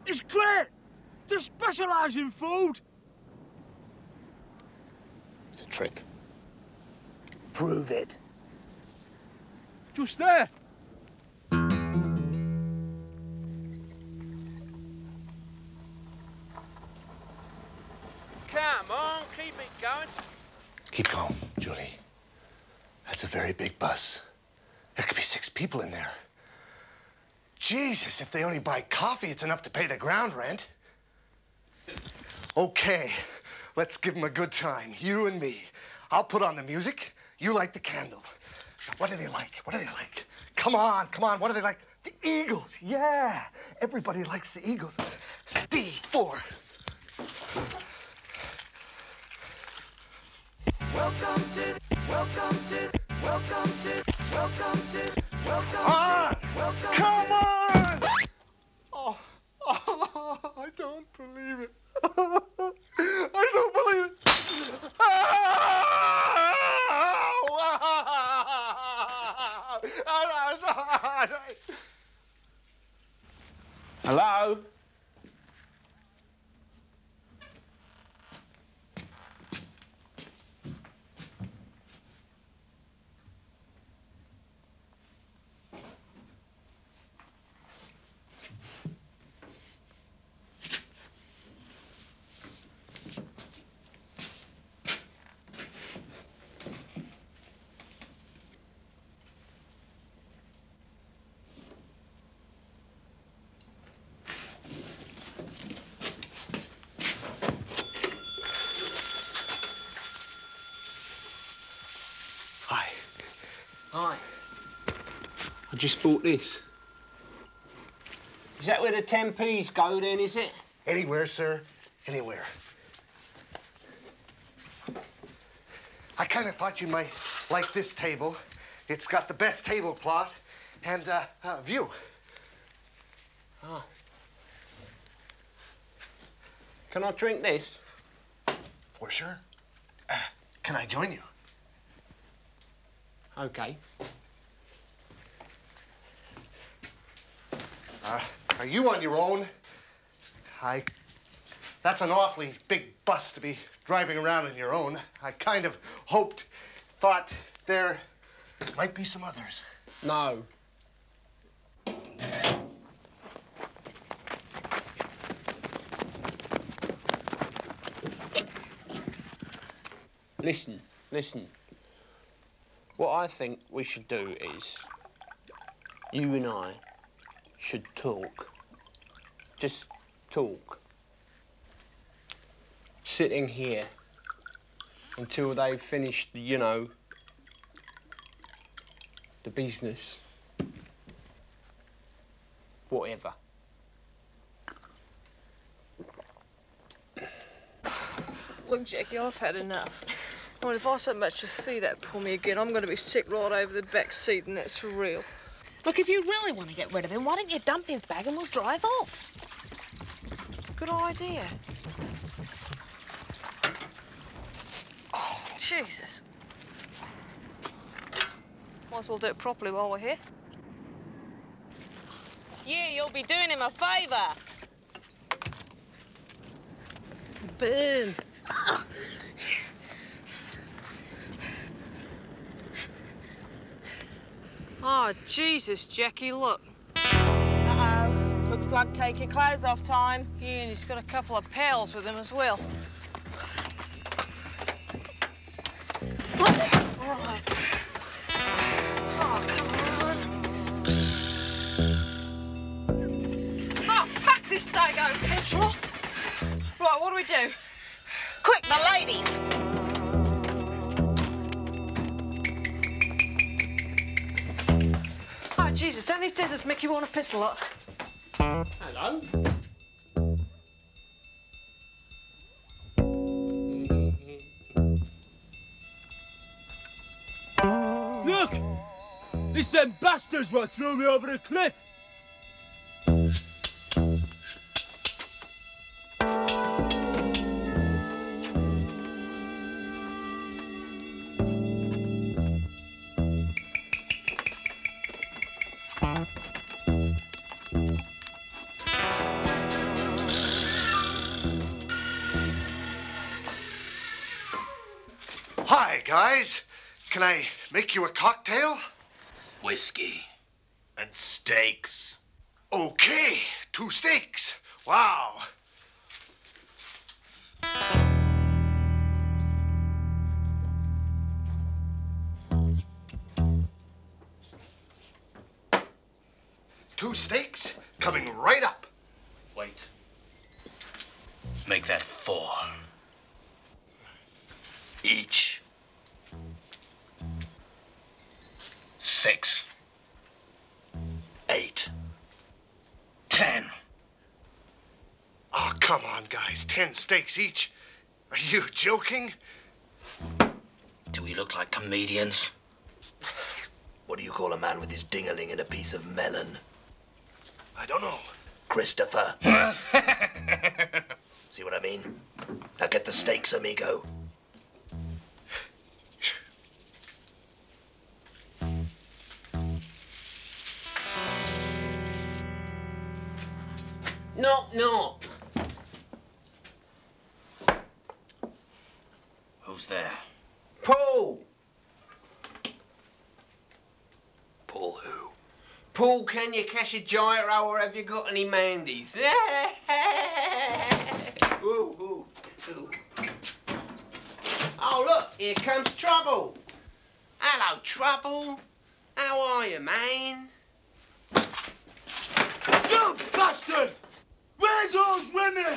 It's great! They specialise in food! It's a trick. Prove it. Just there. Come on, keep it going. Keep calm, Julie. That's a very big bus. There could be 6 people in there. Jesus, if they only buy coffee, it's enough to pay the ground rent. Okay, let's give them a good time, you and me. I'll put on the music, you light the candle. What do they like? What do they like? Come on, what do they like? The Eagles, yeah. Everybody likes the Eagles. D4. Come on! Oh, I don't believe it. I don't believe it. Hello? Hi. I just bought this. Is that where the 10p's go then, is it? Anywhere, sir. Anywhere. I kind of thought you might like this table. It's got the best tablecloth and view. Oh. Can I drink this? For sure. Can I join you? OK. Are you on your own? That's an awfully big bus to be driving around on your own. I kind of thought there might be some others. No. Listen. What I think we should do is, you and I should talk. Just talk. Sitting here until they've finished, you know, the business. Whatever. Look, Jackie, I've had enough. I mean, if I so much as see that pull me again, I'm going to be sick right over the back seat, and that's for real. Look, if you really want to get rid of him, why don't you dump his bag and we'll drive off? Good idea. Oh, Jesus. Might as well do it properly while we're here. Yeah, you'll be doing him a favour. Burn. Oh, Jesus, Jackie, look. Uh-oh. Looks like take your clothes off time. Yeah, and he's got a couple of pals with him as well. All right. Oh, come on. Oh, fuck this dago petrol. Right, what do we do? Quick, the ladies! Oh, Jesus, don't these deserts make you want to piss a lot? Hello? Look! It's them bastards what threw me over the cliff! Hi, guys. Can I make you a cocktail? Whiskey. And steaks. Okay, 2 steaks. Wow. Two steaks coming right up. Wait. Make that 4. Each. 6. 8. 10. Oh, come on, guys. 10 steaks each. Are you joking? Do we look like comedians? What do you call a man with his ding-a-ling and a piece of melon? I don't know. Christopher. See what I mean? Now get the steaks, amigo. Knock, knock. Who's there? Paul. Paul who? Paul, can you cash a gyro or have you got any mandies? Ooh, ooh, ooh. Oh, look, here comes Trouble. Hello, Trouble. How are you, man? You bastard! Where's those women?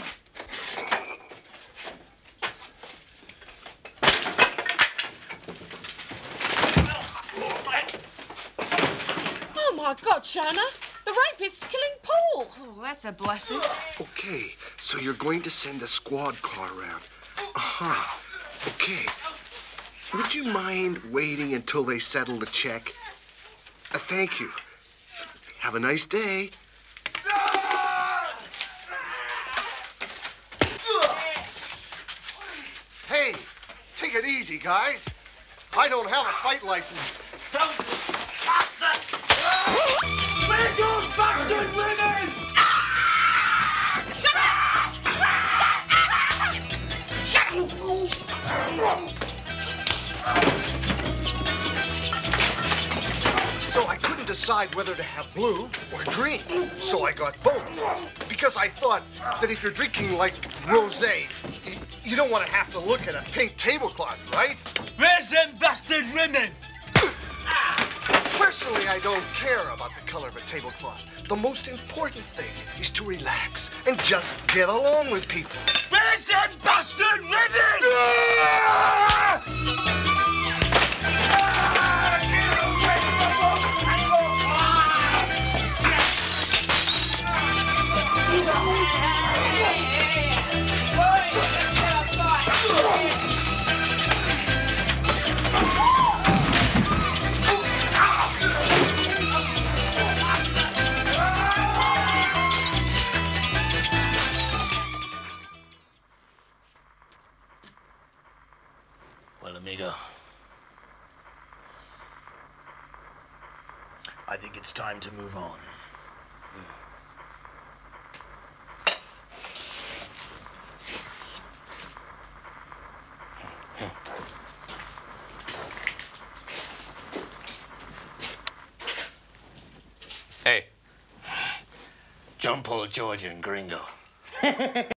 Oh, my God, Shana. The rapist's killing Paul. Oh, that's a blessing. Okay, so you're going to send a squad car around. Uh-huh. Okay. Would you mind waiting until they settle the check? Thank you. Have a nice day. Hey, take it easy, guys. I don't have a fight license. Where's those bastard women? Shut up! So I couldn't decide whether to have blue or green. So I got both. Because I thought that if you're drinking like rosé, you don't want to have to look at a pink tablecloth, right? Where's them bastard women? Personally, I don't care about the color of a tablecloth. The most important thing is to relax and just get along with people. Where's them bastard women? Well, amigo, I think it's time to move on. Hey, John Paul, Georgia, and Gringo.